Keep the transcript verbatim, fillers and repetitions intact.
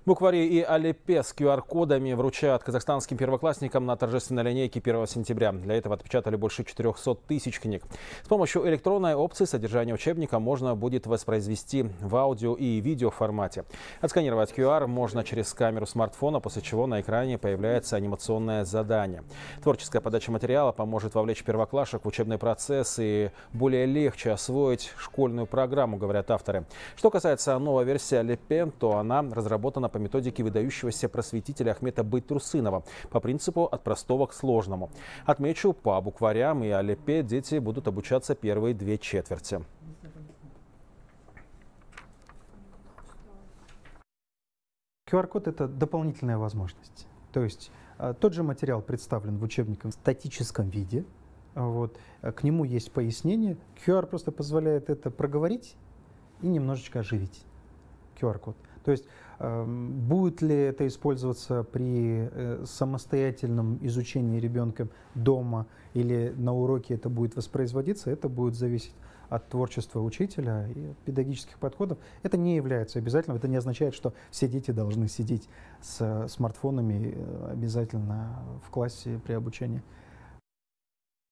Буквари и Алипе с ку ар кодами вручают казахстанским первоклассникам на торжественной линейке первого сентября. Для этого отпечатали больше четырёхсот тысяч книг. С помощью электронной опции содержание учебника можно будет воспроизвести в аудио и видео формате. Отсканировать ку ар можно через камеру смартфона, после чего на экране появляется анимационное задание. Творческая подача материала поможет вовлечь первоклашек в учебный процесс и более легче освоить школьную программу, говорят авторы. Что касается новой версии Алипе, то она разработана по методике выдающегося просветителя Ахмета Байтурсынова по принципу от простого к сложному. Отмечу, по букварям и Алипе дети будут обучаться первые две четверти. ку ар код – это дополнительная возможность. То есть тот же материал представлен в учебнике в статическом виде. Вот. К нему есть пояснение. ку ар просто позволяет это проговорить и немножечко оживить. ку ар код. То есть э, будет ли это использоваться при э, самостоятельном изучении ребенком дома или на уроке это будет воспроизводиться, это будет зависеть от творчества учителя и от педагогических подходов. Это не является обязательным, это не означает, что все дети должны сидеть с смартфонами обязательно в классе при обучении.